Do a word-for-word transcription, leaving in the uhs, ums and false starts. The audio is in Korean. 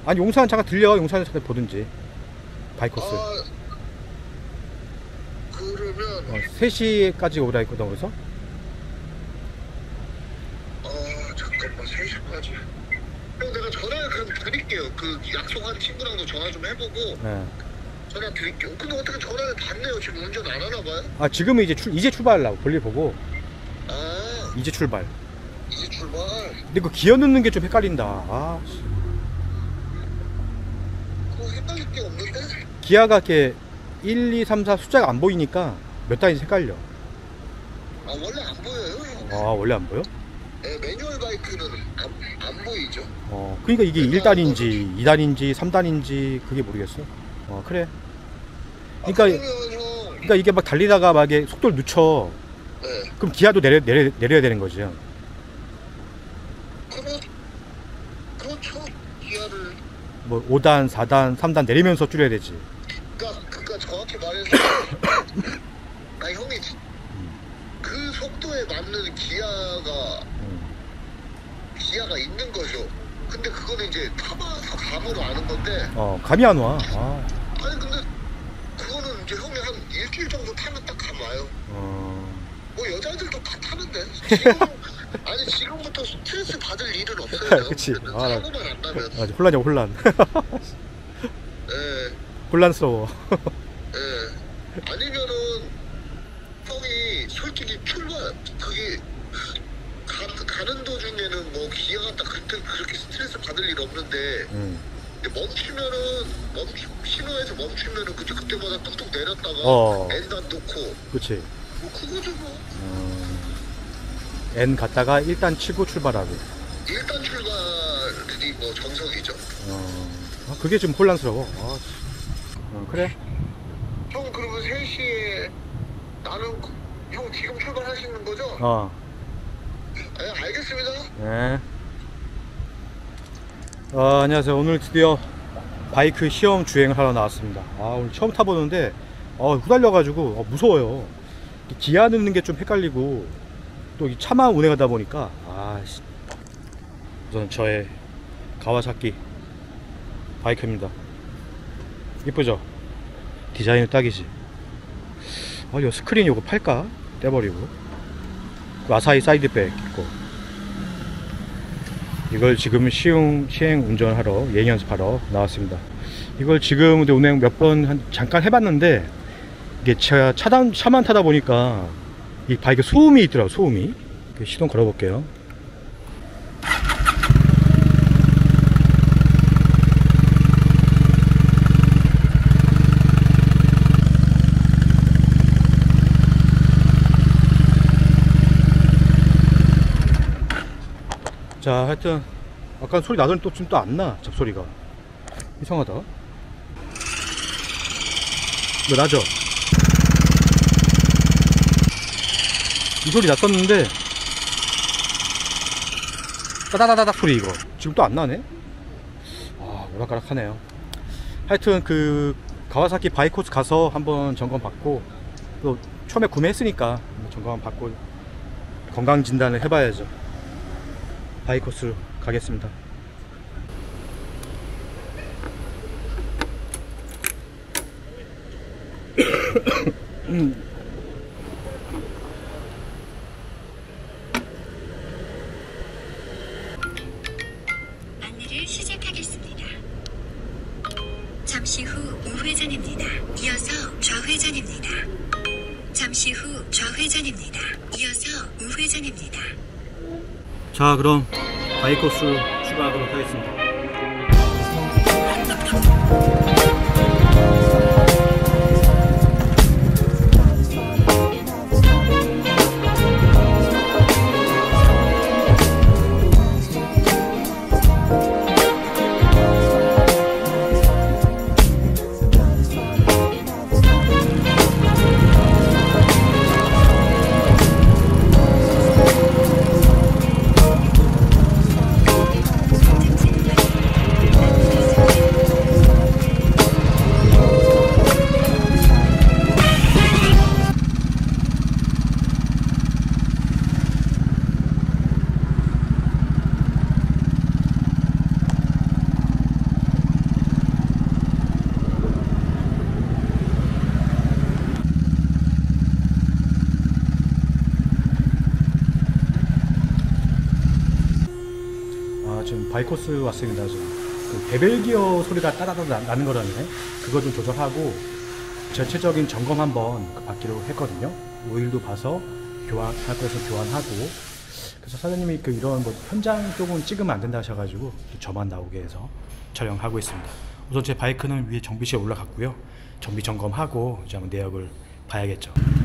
아니 용산 잠깐 들려. 용산에서 잠깐 보든지. 바이코스. 아, 그러면 어, 세 시까지 오라 했거든. 그래서 어 잠깐만 세 시까지. 형 내가 전화 그럼 드릴게요. 그 약속한 친구랑도 전화 좀 해보고 네. 전화 드릴게요. 근데 어떻게 전화를 받네요? 지금 운전 안 하나 봐요? 아 지금은 이제 출 이제 출발하려고 볼일 보고. 아 이제 출발. 이제 출발. 근데 그 기어 넣는 게 좀 헷갈린다. 아 씨. 그거 헷갈릴 게 없는데? 기아가 이렇게 일, 이, 삼, 사 숫자가 안 보이니까 몇 단인지 헷갈려. 아 원래 안 보여요 형. 아 원래 안 보여? 네, 매뉴얼 바이크는 안, 안 보이죠. 어 그러니까 이게 일 단인지 이 단인지 삼 단인지 그게 모르겠어. 어 그래. 그러니까 아, 그러면 형 그러니까 이게 막 달리다가 막 이게 속도를 늦춰. 네. 그럼 기아도 내려 내려 내려야 되는 거지. 그렇, 그렇죠. 기아를 뭐 오 단, 사 단, 삼 단 내리면서 줄여야 되지. 그니까 그니까 정확히 말해서 아 형이 그 속도에 맞는 기아가 음. 기아가 있는 거죠. 근데 그거는 이제 타봐서 감으로 아는 건데 어 감이 안 와. 아. 아니 근데 그거는 이제 형이 한 일주일 정도 타면 딱 감 와요. 어. 뭐 여자들도 다 타는데 지금 아니 지금부터 스트레스 받을 일은 없어요. 그치. 아, 사고만 안 나면. 맞아 혼란이야 혼란. 예. 혼란스러워. 예. 아니면은 형이 솔직히 출발 그게 가, 가는 도중에는 뭐 기아 같다 그때 그렇게 스트레스 받을 일 없는데 음. 근데 멈추면은 멈추 신호에서 멈추면은 그때 그때마다 뚝뚝 내렸다가 어. 엔단 놓고 그치. 뭐 그거죠 뭐. 어. N 갔다가 일단 치고 출발하고. 일단 출발이 뭐 정석이죠. 어. 아, 그게 좀 혼란스러워. 아, 어, 그래. 형 그러면 세 시에 나는 그- 형 지금 출발하시는 거죠? 어. 네, 알겠습니다. 네. 어, 안녕하세요. 오늘 드디어 바이크 시험 주행을 하러 나왔습니다. 아, 오늘 처음 타보는데 어, 후달려가지고 어, 무서워요. 기아 넣는 게 좀 헷갈리고 또 이 차만 운행하다 보니까 아, 씨. 우선 저의 가와사키 바이크입니다. 이쁘죠? 디자인은 딱이지. 아, 이거 스크린 이거 팔까? 떼버리고 아사히 사이드백 있고 이걸 지금 시흥, 시행 운전하러 예행 연습하러 나왔습니다. 이걸 지금 운행 몇 번 잠깐 해봤는데 이게 제가 차단, 차만 타다 보니까 이 바이크 소음이 있더라고. 소음이. 시동 걸어볼게요. 자, 하여튼 아까 소리 나더니 또 지금 또 안 나. 잡소리가 이상하다. 뭐 나죠? 이 소리 났었는데 따다다다닥 소리 이거 지금 또 안 나네. 아, 오락가락하네요. 하여튼 그 가와사키 바이코스 가서 한번 점검 받고 또 처음에 구매했으니까 점검 받고 건강 진단을 해봐야죠. 바이코스로 가겠습니다. 음. 안내를 시작하겠습니다. 잠시 후 우회전입니다. 이어서 좌회전입니다. 잠시 후 좌회전입니다. 이어서 우회전입니다. 자, 그럼 바이코스 출발하도록 하겠습니다. 지금 바이코스 왔습니다. 지금 그 베벨기어 소리가 따다다다 나는 거라네. 그거 좀 조절하고 전체적인 점검 한번 받기로 했거든요. 오일도 봐서 교환할 거에서 교환하고. 그래서 사장님이 그 이런 뭐 현장 쪽은 찍으면 안 된다 하셔가지고 저만 나오게 해서 촬영하고 있습니다. 우선 제 바이크는 위에 정비실에 올라갔고요. 정비 점검하고 이제 한번 내역을 봐야겠죠.